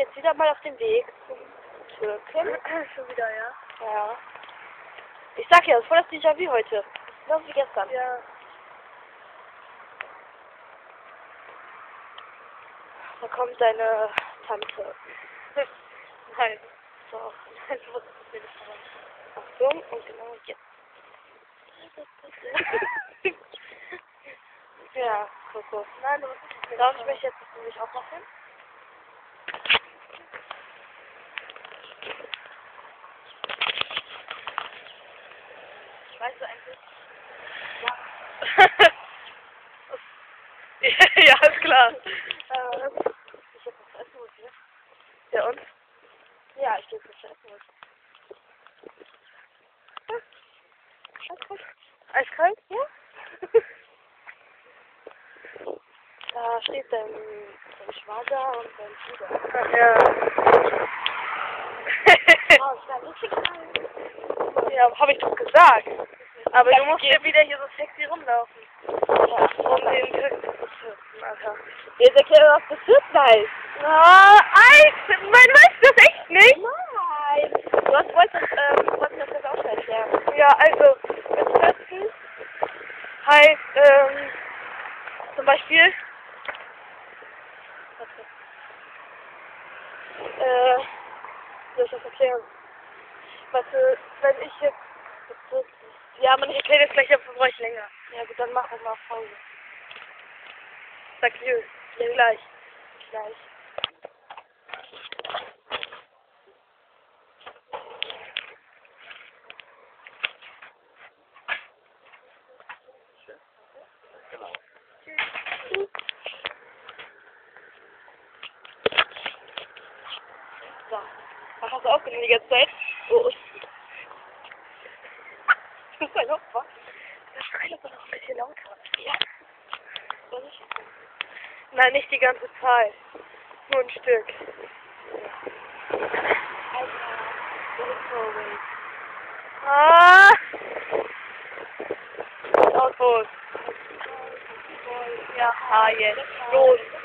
jetzt wieder mal auf dem Weg zum Türken. Schon wieder, ja? Ja. Ich sag ja, das ist voll das Déjà-vu heute. Das ist wie gestern. Ja. Da kommt deine Tante. Nein. So. Nein, so was ist mir nicht verwandt. Achtung, und genau jetzt. Ja, Coco. Nein, du musst nicht mehr. Darf ich mich jetzt nicht auch noch hin? Ich weiß eigentlich. Ja, ist klar. Ich hab was zu essen, muss ich. Ja, und? Ja, ich geh was zu essen, muss Eiskalt? Eiskalt? Ja. Da steht dein Schwager und dein Bruder. Ach ja. Oh, das war richtig geil. Ja, hab ich doch gesagt. Aber du musst ja wieder hier so sexy rumlaufen. Ja, Um den Türken zu beschützen, Alter. jetzt erklär was Bezirken heißt. Ah, Eis! Man weiß das echt nicht? Nein. Du wolltest das auch schon erklären. Ja, also, Bezirken heißt, zum Beispiel, Soll ich das erklären? warte, wenn ich jetzt, ja, man, ich erkläre das gleich, aber brauche ich länger. Ja gut, dann mach mal Pause. Sag tschüss. Bis gleich. Gleich. So. Ach, hast du aufgenommen die ganze Zeit? Oh. Das ist ein Opfer. Das schreit aber noch ein bisschen lauter. Ja. Soll ich? Nein, nicht die ganze Zeit. Nur ein Stück. Ah! Autos. Ja, jetzt. Los.